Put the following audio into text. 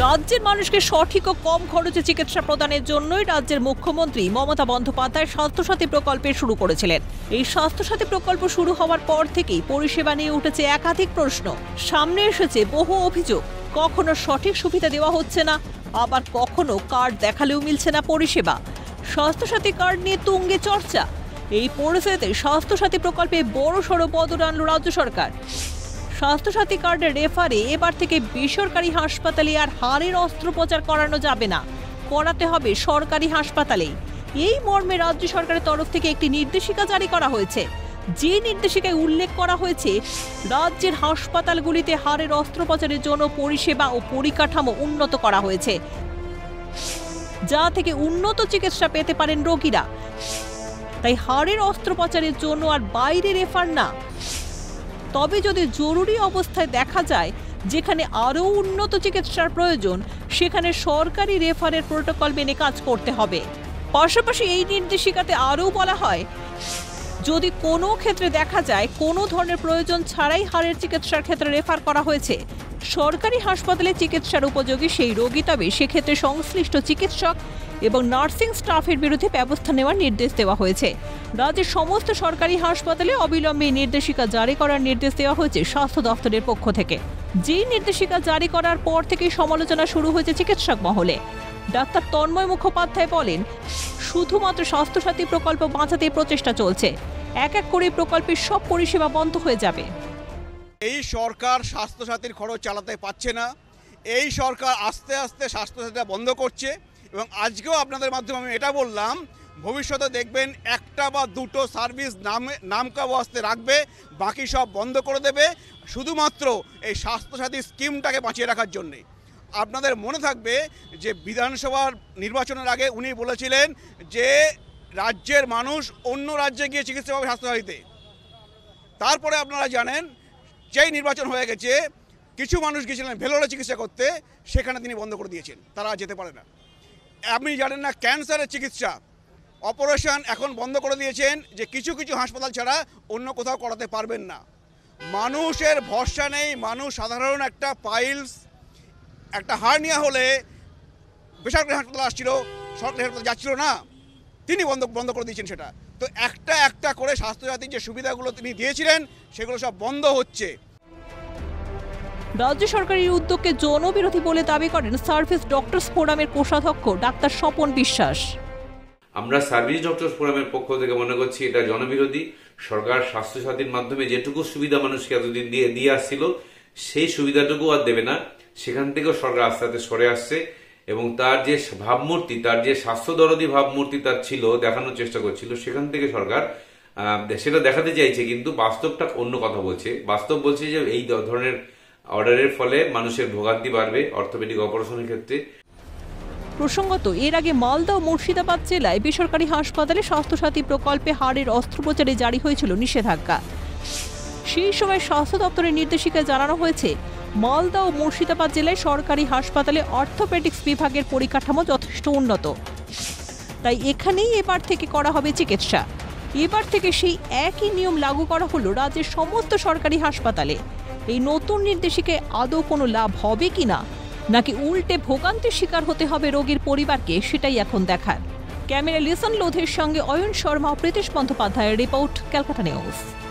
রাজ্যের মানুষকে সঠিক ও কম খরচে চিকিৎসা প্রদানের জন্যই রাজ্যের মুখ্যমন্ত্রী মমতা বন্দ্যোপাধ্যায় স্বাস্থ্যসাথী প্রকল্প শুরু করেছিলেন। এই স্বাস্থ্যসাথী প্রকল্প শুরু হওয়ার পর থেকেই পরিষেবা নিয়ে উঠেছে একাধিক প্রশ্ন। সামনে এসেছে বহু অভিযোগ। কখনো সঠিক সুবিধা দেওয়া হচ্ছে না, আবার কখনো কার্ড দেখালেও মিলছে না পরিষেবা। স্বাস্থ্যসাথী কার্ড নিয়ে তুঙ্গে চর্চা। এই পরিস্থিতিতে স্বাস্থ্যসাথী প্রকল্পে বড়সড় বদল আনল রাজ্য সরকার। স্বাস্থ্যসাথী কার্ডের রেফারে এবার থেকে বেসরকারি হাসপাতালে আর হাড়ের অস্ত্রোপচার করানো যাবে না, করাতে হবে সরকারি হাসপাতালেই। এই মর্মে রাজ্য সরকারের তরফ থেকে একটি নির্দেশিকা জারি করা হয়েছে। যে নির্দেশিকায় উল্লেখ করা হয়েছে রাজ্যের হাসপাতালগুলিতে হাড়ের অস্ত্রোপচারের জন্য পরিষেবা ও পরিকাঠামো উন্নত করা হয়েছে, যা থেকে উন্নত চিকিৎসা পেতে পারেন রোগীরা। তাই হাড়ের অস্ত্রোপচারের জন্য আর বাইরে রেফার না। তবে যদি জরুরি অবস্থায় দেখা যায় যেখানে আরও উন্নত চিকিৎসার প্রয়োজন, সেখানে সরকারি রেফারের প্রোটোকল মেনে কাজ করতে হবে। পাশাপাশি এই নির্দেশিকাতে আরও বলা হয়, যদি কোনো ক্ষেত্রে দেখা যায় কোনো ধরনের প্রয়োজন ছাড়াই হাড়ের চিকিৎসার ক্ষেত্রে রেফার করা হয়েছে সরকারি হাসপাতালে চিকিৎসার উপযোগী সেই রোগী, তবে সেক্ষেত্রে সংশ্লিষ্ট চিকিৎসক এবং নার্সিং স্টাফের বিরুদ্ধে ব্যবস্থা নেওয়ার নির্দেশ দেওয়া হয়েছে। রাজ্যের সমস্ত সরকারি হাসপাতালে অবিলম্বে নির্দেশিকা জারি করার নির্দেশ দেওয়া হয়েছে স্বাস্থ্য দপ্তরের পক্ষ থেকে। যে নির্দেশিকা জারি করার পর থেকেই সমালোচনা শুরু হয়েছে চিকিৎসক মহলে। ডাক্তার তন্ময় মুখোপাধ্যায় বলেন, শুধুমাত্র স্বাস্থ্যসাথী প্রকল্প বাঁচাতে প্রচেষ্টা চলছে। এক এক করে প্রকল্পের সব পরিষেবা বন্ধ হয়ে যাবে। এই সরকার স্বাস্থ্যসাথীর খরচ চালাতে পারছে না। এই সরকার আস্তে আস্তে স্বাস্থ্যসাথীটা বন্ধ করছে। এবং আজকেও আপনাদের মাধ্যমে আমি এটা বললাম, ভবিষ্যতে দেখবেন একটা বা দুটো সার্ভিস নামকা ওয়াস্তে রাখবে, বাকি সব বন্ধ করে দেবে, শুধুমাত্র এই স্বাস্থ্যসাথী স্কিমটাকে বাঁচিয়ে রাখার জন্যে। আপনাদের মনে থাকবে যে বিধানসভার নির্বাচনের আগে উনি বলেছিলেন যে রাজ্যের মানুষ অন্য রাজ্যে গিয়ে চিকিৎসা পাবে স্বাস্থ্যসাথীতে। তারপরে আপনারা জানেন যেই নির্বাচন হয়ে গেছে, কিছু মানুষ গিয়েছিলেন ভেলোরে চিকিৎসা করতে, সেখানে তিনি বন্ধ করে দিয়েছেন, তারা যেতে পারে না। আপনি জানেন না ক্যান্সারের চিকিৎসা অপারেশন এখন বন্ধ করে দিয়েছেন, যে কিছু কিছু হাসপাতাল ছাড়া অন্য কোথাও করাতে পারবেন না। মানুষের ভরসা নেই। মানুষ সাধারণ একটা পাইলস, একটা হার্নিয়া হলে বেসরকারি হাসপাতাল আসছিল, সরকারি হাসপাতাল যাচ্ছিল না, তিনি বন্ধ করে দিয়েছেন সেটা। তো একটা একটা করে স্বাস্থ্যসাথীর যে সুবিধাগুলো তিনি দিয়েছিলেন সেগুলো সব বন্ধ হচ্ছে। রাজ্য সরকারের উদ্যোগকে জনবিরোধী বলে দাবি করেন সার্ভিস ডক্টরস ফোরামের কোষাধ্যক্ষ ডাক্তার স্বপন বিশ্বাস। আমরা সার্ভিস ডক্টরস ফোরামের পক্ষ থেকে মনে করছি এটা জনবিরোধী। সরকার স্বাস্থ্যসাথীর মাধ্যমে যেটুকু সুবিধা মানুষকে এতদিন দিয়ে আসছিল সেই সুবিধাটুকু আর দেবে না। সেখান থেকেও সরকার আস্তে আস্তে সরে আসছে এবং তার যে ভাবমূর্তি, তার যে স্বাস্থ্যদরদী ভাবমূর্তি তার ছিল, দেখানোর চেষ্টা করছিল, সেখান থেকে সরকার সেটা দেখাতে চাইছে, কিন্তু বাস্তবটা অন্য কথা বলছে। বাস্তব বলছে যে এই ধরনের অর্ডারের ফলে মানুষের ভোগান্তি বাড়বে অর্থোপেডিক অপারেশনের ক্ষেত্রে। প্রসঙ্গত, এর আগে মালদা ও মুর্শিদাবাদ জেলায় বেসরকারি হাসপাতালে স্বাস্থ্যসাথী প্রকল্পে হাড়ের অস্ত্রোপচারে জারি হয়েছিল নিষেধাজ্ঞা। সেই সময় স্বাস্থ্য দপ্তরের নির্দেশিকায় জানানো হয়েছে, মালদা ও মুর্শিদাবাদ জেলায় সরকারি হাসপাতালে অর্থোপেডিক্স বিভাগের পরিকাঠামো যথেষ্ট উন্নত, তাই এখানেই এবার থেকে করা হবে চিকিৎসা। এবার থেকে সেই একই নিয়ম লাগু করা হলো রাজ্যের সমস্ত সরকারি হাসপাতালে। এই নতুন নির্দেশিকায় আদৌ কোনো লাভ হবে কিনা, নাকি উল্টে ভোগান্তির শিকার হতে হবে রোগীর পরিবারকে, সেটাই এখন দেখার। ক্যামেরা লিসন লোধের সঙ্গে অয়ন শর্মা ও প্রীতিশ বন্দ্যোপাধ্যায়ের রিপোর্ট, ক্যালকাটা নিউজ।